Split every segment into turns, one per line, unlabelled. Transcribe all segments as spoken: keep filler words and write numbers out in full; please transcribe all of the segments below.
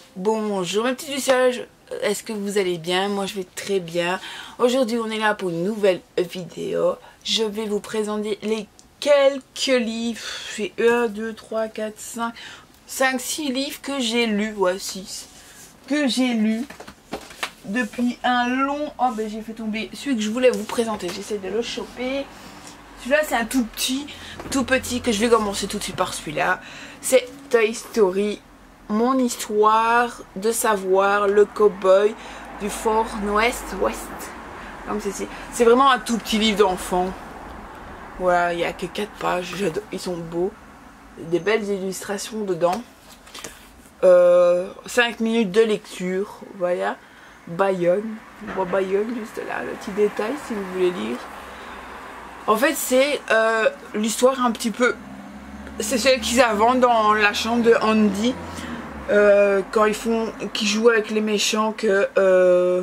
Bonjour mes petits lucioles, est-ce que vous allez bien? Moi je vais très bien. Aujourd'hui on est là pour une nouvelle vidéo. Je vais vous présenter les quelques livres. C'est un, deux, trois, quatre, cinq, cinq, six livres que j'ai lus. Ouais, six. Que j'ai lus depuis un long... Oh ben j'ai fait tomber celui que je voulais vous présenter. J'essaie de le choper. Celui-là c'est un tout petit, tout petit que je vais commencer tout de suite par celui-là. C'est Toy Story. Mon histoire de savoir le cow-boy du Fort West West. Comme ceci. C'est vraiment un tout petit livre d'enfant. Voilà, il n'y a que quatre pages. Ils sont beaux. Des belles illustrations dedans. Euh, cinq minutes de lecture. Voilà. Bayonne. On voit Bayonne juste là. Le petit détail si vous voulez lire. En fait, c'est euh, l'histoire un petit peu. C'est celle qu'ils inventent dans la chambre de Andy. Euh, quand ils font, qui jouent avec les méchants, que euh,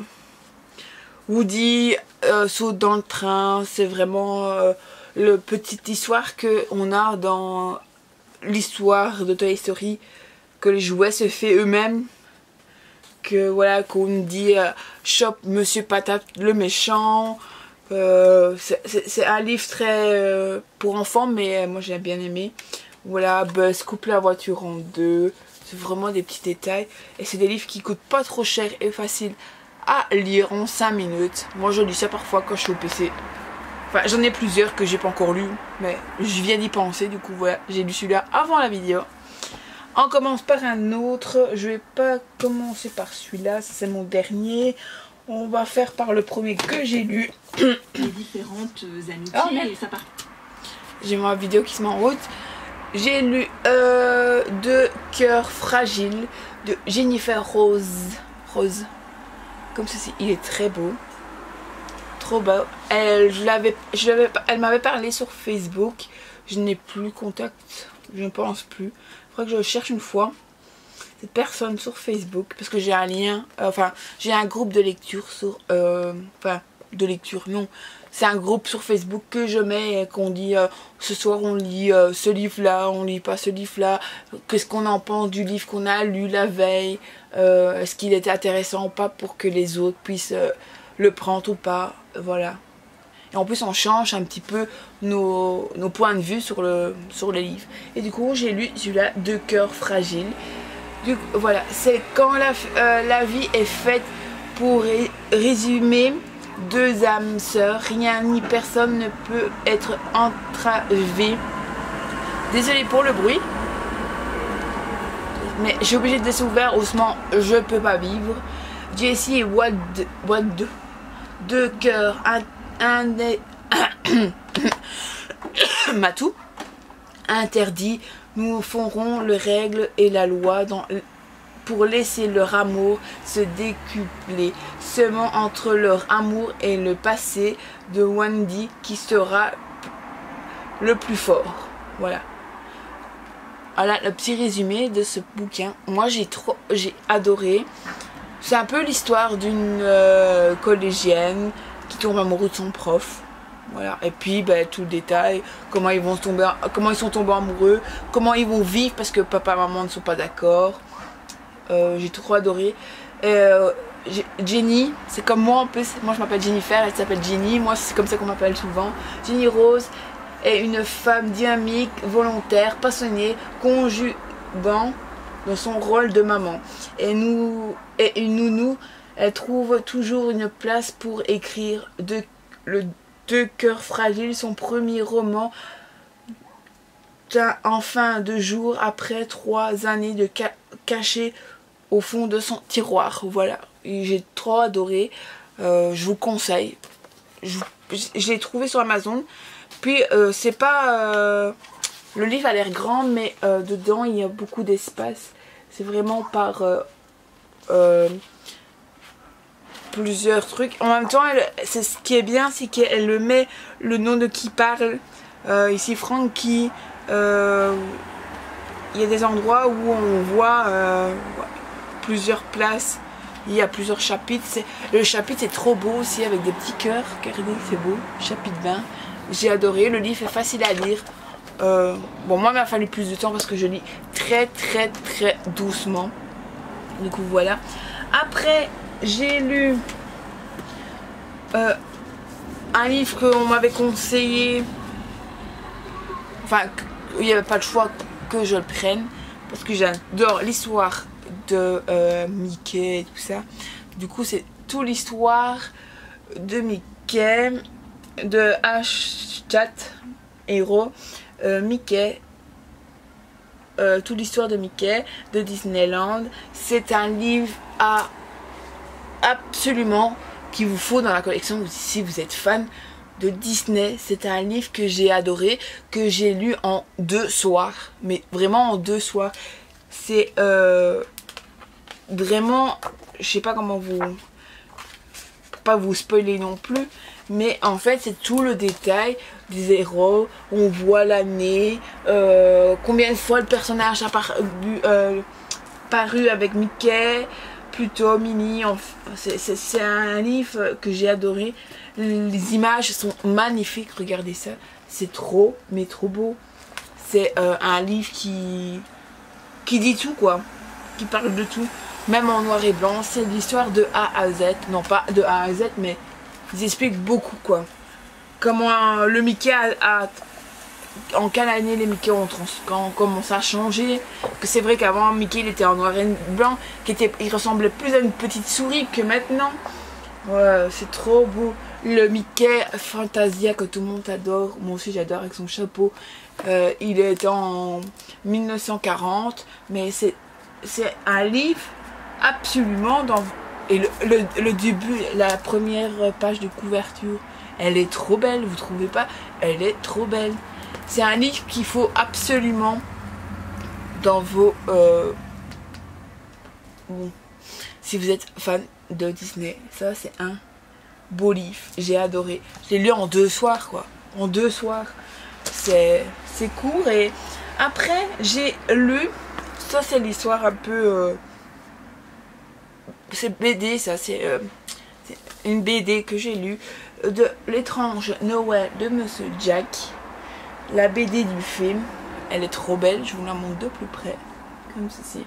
Woody euh, saute dans le train. C'est vraiment euh, le petite histoire que on a dans l'histoire de Toy Story, que les jouets se fait eux-mêmes, que voilà, qu'on dit euh, chope Monsieur Patate le méchant. Euh, c'est un livre très euh, pour enfants, mais moi j'ai bien aimé. Voilà, Buzz coupe la voiture en deux. C'est vraiment des petits détails. Et c'est des livres qui coûtent pas trop cher et facile à lire en cinq minutes. Moi je lis ça parfois quand je suis au P C. Enfin j'en ai plusieurs que j'ai pas encore lu. Mais je viens d'y penser. Du coup voilà, j'ai lu celui-là avant la vidéo. On commence par un autre. Je vais pas commencer par celui-là. C'est mon dernier. On va faire par le premier que j'ai lu.
Les différentes amitiés.
Oh,
et ça part.
J'ai ma vidéo qui se met en route. J'ai lu euh, Deux cœurs fragiles de Jennifer Rose. Rose. Comme ceci. Il est très beau. Trop beau. Elle, je l'avais, je l'avais, elle m'avait parlé sur Facebook. Je n'ai plus contact. Je ne pense plus. Il faudrait que je cherche une fois cette personne sur Facebook. Parce que j'ai un lien. Euh, enfin, j'ai un groupe de lecture sur... Euh, enfin, de lecture, non. C'est un groupe sur Facebook que je mets et qu'on dit euh, ce soir on lit euh, ce livre là, on lit pas ce livre là, qu'est-ce qu'on en pense du livre qu'on a lu la veille, euh, est-ce qu'il était intéressant ou pas pour que les autres puissent euh, le prendre ou pas, voilà. Et en plus on change un petit peu nos, nos points de vue sur le, sur le livre. Et du coup j'ai lu celui-là, Deux cœurs fragiles. Du coup, voilà, c'est quand la, euh, la vie est faite pour ré résumer. Deux âmes sœurs, rien ni personne ne peut être entravé. Désolée pour le bruit, mais je suis obligée de laisser ouvert, autrement je peux pas vivre. Jessie et Wad, Wad deux cœurs, un, un des Matou interdit. Nous ferons les règles et la loi dans pour laisser leur amour se décupler, seulement entre leur amour et le passé de Wendy qui sera le plus fort. Voilà. Voilà le petit résumé de ce bouquin. Moi j'ai trop, j'ai adoré. C'est un peu l'histoire d'une euh, collégienne qui tombe amoureuse de son prof. Voilà. Et puis ben, tout le détail, comment ils vont tomber, comment ils sont tombés amoureux, comment ils vont vivre parce que papa et maman ne sont pas d'accord. Euh, j'ai trop adoré. euh, Jenny, c'est comme moi en plus. Moi je m'appelle Jennifer, elle s'appelle Jenny. Moi c'est comme ça qu'on m'appelle souvent. Jenny Rose est une femme dynamique, volontaire, passionnée, conjuguant dans son rôle de maman. Et nous, et une nounou, elle trouve toujours une place pour écrire de, le Deux cœurs fragiles, son premier roman. Enfin deux jours après trois années de ca caché au fond de son tiroir. Voilà, j'ai trop adoré. Euh, je vous conseille. Je, je l'ai trouvé sur Amazon. Puis euh, c'est pas euh, le livre a l'air grand, mais euh, dedans il y a beaucoup d'espace. C'est vraiment par euh, euh, plusieurs trucs. En même temps, c'est ce qui est bien, c'est qu'elle le met le nom de qui parle. Euh, ici Frankie. Euh, il y a des endroits où on voit euh, plusieurs places, il y a plusieurs chapitres. Le chapitre est trop beau aussi avec des petits cœurs, regardez c'est beau, chapitre vingt. J'ai adoré, le livre est facile à lire. Euh, bon moi il m'a fallu plus de temps parce que je lis très très très doucement. Du coup voilà. Après j'ai lu euh, un livre qu'on m'avait conseillé. Enfin, il n'y avait pas le choix que je le prenne. Parce que j'adore l'histoire de euh, Mickey et tout ça. Du coup c'est toute l'histoire de Mickey, de H-Chat Hero, euh, Mickey, euh, toute l'histoire de Mickey, de Disneyland. C'est un livre à absolument qu'il vous faut dans la collection si vous êtes fan de Disney. C'est un livre que j'ai adoré, que j'ai lu en deux soirs, mais vraiment en deux soirs. C'est euh, vraiment, je sais pas comment vous, pour pas vous spoiler non plus, mais en fait c'est tout le détail des héros. On voit l'année, euh, combien de fois le personnage a paru, euh, paru avec Mickey, plutôt Minnie. C'est un livre que j'ai adoré. Les images sont magnifiques, regardez ça, c'est trop mais trop beau. C'est euh, un livre qui qui dit tout quoi, qui parle de tout, même en noir et blanc. C'est l'histoire de A à Z, non pas de A à Z, mais ils expliquent beaucoup quoi. Comment le Mickey a, a en quelle année les Mickey ont trans, commencé à changer. Que c'est vrai qu'avant Mickey il était en noir et blanc, qui était, il ressemblait plus à une petite souris que maintenant. Ouais, c'est trop beau. Le Mickey Fantasia que tout le monde adore, moi aussi j'adore avec son chapeau. Euh, il est en mille neuf cent quarante, mais c'est un livre absolument dans... Et le, le, le début, la première page de couverture, elle est trop belle, vous trouvez pas? Elle est trop belle. C'est un livre qu'il faut absolument dans vos... Euh... Bon. Si vous êtes fan de Disney, ça c'est un beau livre. J'ai adoré. Je l'ai lu en deux soirs quoi. En deux soirs. C'est court. Et après j'ai lu, ça c'est l'histoire un peu... Euh... C'est B D ça, c'est euh... une B D que j'ai lue. De l'étrange Noël de Monsieur Jack. La B D du film. Elle est trop belle, je vous la montre de plus près. Comme ceci.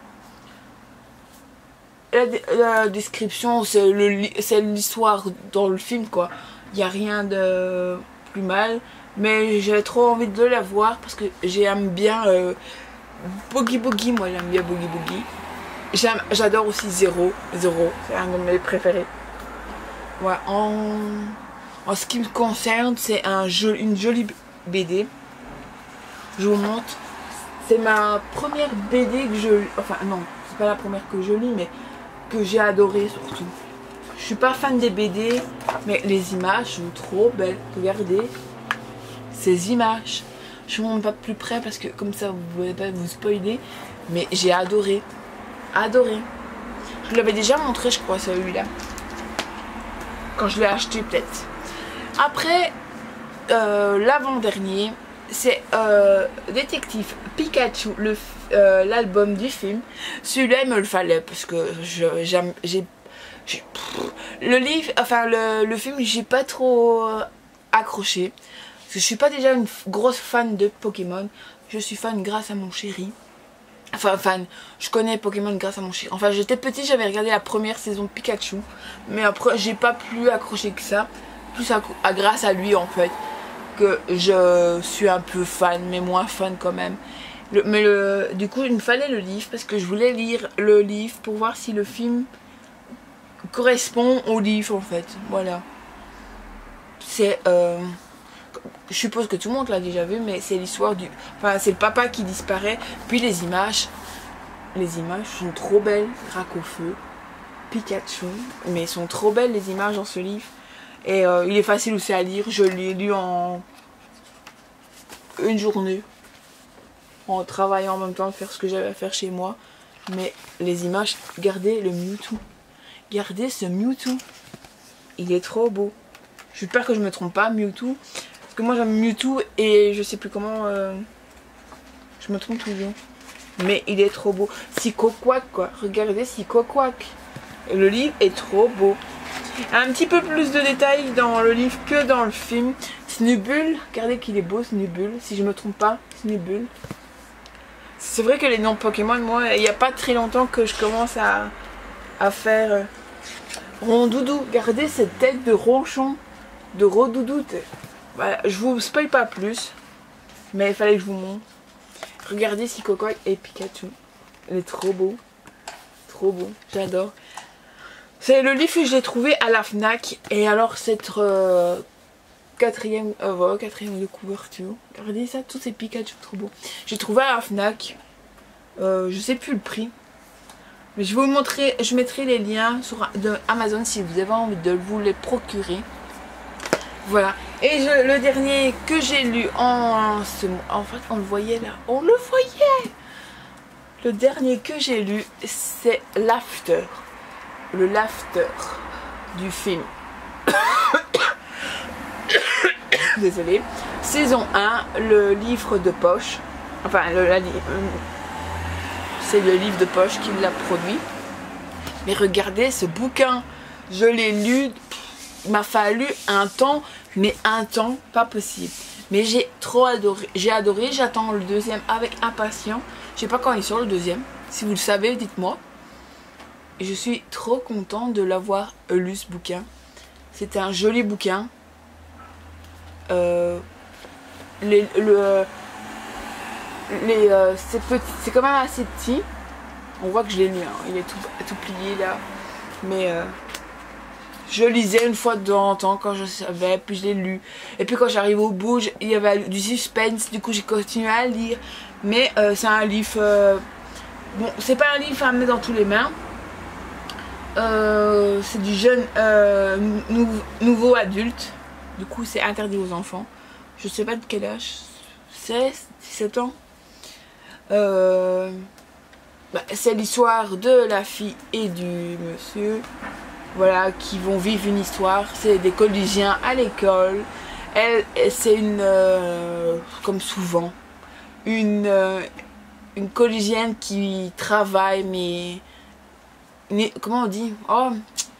La, la description, c'est l'histoire dans le film quoi. Il n'y a rien de plus mal. Mais j'ai trop envie de la voir parce que j'aime bien euh, Boogie Boogie. Moi j'aime bien Boogie Boogie. J'adore aussi Zero. Zero, c'est un de mes préférés. Ouais, en, en ce qui me concerne, c'est un joli, une jolie B D. Je vous montre. C'est ma première B D que je... Enfin non, c'est pas la première que je lis, mais que j'ai adoré surtout. Je suis pas fan des B D, mais les images sont trop belles. Regardez ces images. Je vous montre pas plus près parce que comme ça vous ne pouvez pas vous spoiler. Mais j'ai adoré. Adoré. Je vous l'avais déjà montré je crois celui-là. Quand je l'ai acheté peut-être. Après, euh, l'avant-dernier, c'est euh, Détective Pikachu, l'album euh, du film. Celui-là il me le fallait parce que j'aime, j'ai le livre, enfin le, le film j'ai pas trop euh, accroché. Parce que je suis pas déjà une grosse fan de Pokémon. Je suis fan grâce à mon chéri. Enfin fan, je connais Pokémon grâce à mon chéri. Enfin j'étais petit, j'avais regardé la première saison de Pikachu. Mais après j'ai pas plus accroché que ça. Plus à, à, grâce à lui en fait. Que je suis un peu fan, mais moins fan quand même. Le, mais le, du coup il me fallait le livre parce que je voulais lire le livre pour voir si le film correspond au livre en fait. Voilà. C'est... Euh, je suppose que tout le monde l'a déjà vu, mais c'est l'histoire du... Enfin c'est le papa qui disparaît. Puis les images. Les images sont trop belles. Dracofeu, Pikachu. Mais sont trop belles les images dans ce livre. Et euh, il est facile aussi à lire. Je l'ai lu en une journée. En travaillant en même temps de faire ce que j'avais à faire chez moi. Mais les images, regardez le Mewtwo. Regardez ce Mewtwo. Il est trop beau. J'espère que je me trompe pas, Mewtwo. Parce que moi j'aime Mewtwo et je sais plus comment... Euh, je me trompe toujours. Mais il est trop beau. Psycho Quack quoi. Regardez Psycho Quack. Le livre est trop beau. Un petit peu plus de détails dans le livre que dans le film. Snubbull, regardez qu'il est beau Snubbull, si je me trompe pas, Snubbull. C'est vrai que les noms Pokémon, moi, il n'y a pas très longtemps que je commence à, à faire euh, Rondoudou. Regardez cette tête de ronchon, de Rondoudou. Voilà, je vous spoil pas plus, mais il fallait que je vous montre. Regardez si Coco et Pikachu. Il est trop beau. Trop beau, j'adore. C'est le livre que j'ai trouvé à la Fnac. Et alors cette euh, quatrième, euh, voilà, quatrième de couverture. Regardez ça, tous ces Pikachu trop beaux. J'ai trouvé à la Fnac. Euh, je sais plus le prix. Mais je vais vous montrer, je mettrai les liens sur de Amazon si vous avez envie de vous les procurer. Voilà. Et je, le dernier que j'ai lu en ce en fait on le voyait là. On le voyait. Le dernier que j'ai lu, c'est l'After. Le l'After du film. Désolée. Saison un, le livre de poche. Enfin, le, la, c'est le livre de poche qui l'a produit. Mais regardez ce bouquin. Je l'ai lu. Il m'a fallu un temps, mais un temps pas possible. Mais j'ai trop adoré. J'ai adoré. J'attends le deuxième avec impatience. Je sais pas quand il sort le deuxième. Si vous le savez, dites-moi. Et je suis trop contente de l'avoir lu ce bouquin. C'est un joli bouquin. Euh, les, le, les, euh, c'est petit, c'est quand même assez petit. On voit que je l'ai lu. Hein. Il est tout, tout plié là. Mais euh, je lisais une fois de temps en temps quand je savais. Puis je l'ai lu. Et puis quand j'arrive au bout, il y avait du suspense. Du coup, j'ai continué à lire. Mais euh, c'est un livre... Euh, bon, c'est pas un livre à mettre dans tous les mains. Euh, c'est du jeune euh, nou nouveau adulte. Du coup, c'est interdit aux enfants. Je sais pas de quel âge. seize, dix-sept ans. Euh, bah, c'est l'histoire de la fille et du monsieur. Voilà, qui vont vivre une histoire. C'est des collégiens à l'école. Elle, c'est une... Euh, comme souvent. Une, euh, une collégienne qui travaille mais, mais comment on dit oh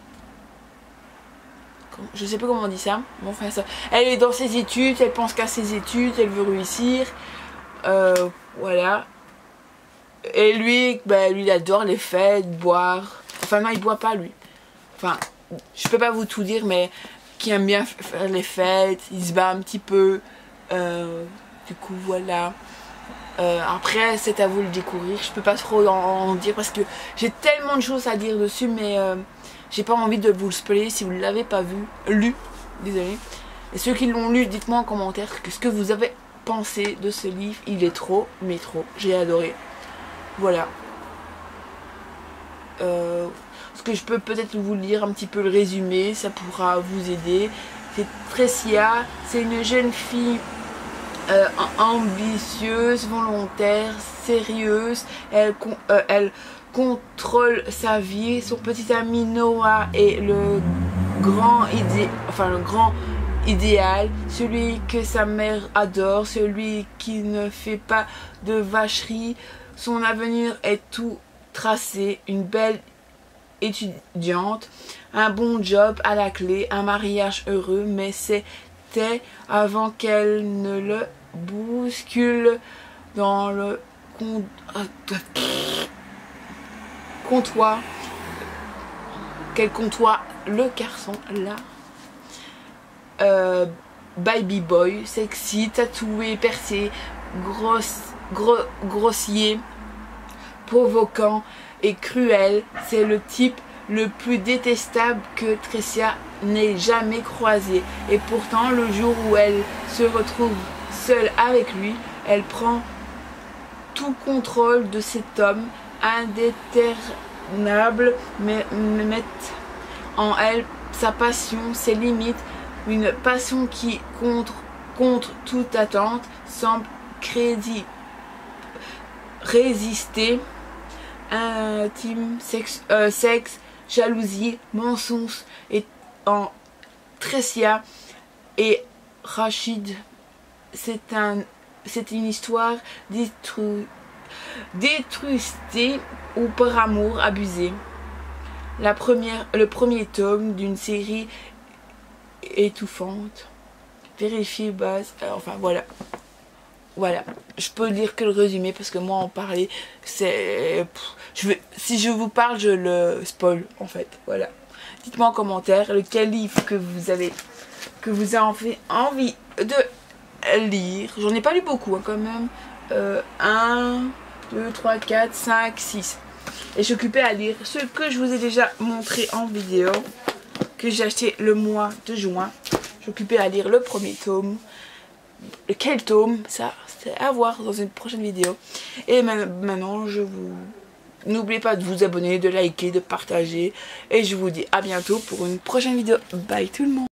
je sais pas comment on dit ça. Bon, enfin, ça elle est dans ses études, elle pense qu'à ses études, elle veut réussir, euh, voilà. Et lui bah, lui il adore les fêtes, boire, enfin non il boit pas lui, enfin je peux pas vous tout dire, mais qui aime bien faire les fêtes, il se bat un petit peu, euh, du coup voilà. Euh, après c'est à vous de le découvrir, je peux pas trop en, en dire parce que j'ai tellement de choses à dire dessus, mais euh, j'ai pas envie de vous le spoiler si vous ne l'avez pas vu, lu, désolé. Et ceux qui l'ont lu, dites-moi en commentaire ce que vous avez pensé de ce livre. Il est trop, mais trop, j'ai adoré. Voilà. Euh, ce que je peux peut-être vous lire un petit peu le résumé, ça pourra vous aider. C'est Tricia, c'est une jeune fille Euh, ambitieuse, volontaire, sérieuse, elle, euh, elle contrôle sa vie. Son petit ami Noah est le grand idé enfin le grand idéal, celui que sa mère adore, celui qui ne fait pas de vacherie. Son avenir est tout tracé, une belle étudiante, un bon job à la clé, un mariage heureux, mais c'était avant qu'elle ne le bouscule dans le comptoir, quel comptoir le garçon là, euh, baby boy, sexy, tatoué, percé, grosse, gros, grossier, provoquant et cruel. C'est le type le plus détestable que Tricia n'ait jamais croisé. Et pourtant, le jour où elle se retrouve seule avec lui, elle prend tout contrôle de cet homme indéterminable, mais met en elle sa passion, ses limites, une passion qui, contre, contre toute attente, semble crédit, résister. Intime, sexe, euh, sexe, jalousie, mensonge et en Tricia et Rachid. C'est un, c'est une histoire détru, détrustée ou par amour abusé. La première, le premier tome d'une série étouffante. Vérifiez base. Euh, enfin voilà. voilà, je peux lire que le résumé parce que moi en parler, c'est... Je vais, si je vous parle, je le spoil en fait, voilà. Dites-moi en commentaire lequel livre que vous avez, que vous avez envie de lire. J'en ai pas lu beaucoup hein, quand même. Euh, un, deux, trois, quatre, cinq, six. Et je suis occupée à lire ce que je vous ai déjà montré en vidéo, que j'ai acheté le mois de juin. Je suis occupée à lire le premier tome. Quel tome, ça c'est à voir dans une prochaine vidéo. Et maintenant je vous... N'oubliez pas de vous abonner, de liker, de partager. Et je vous dis à bientôt pour une prochaine vidéo. Bye tout le monde.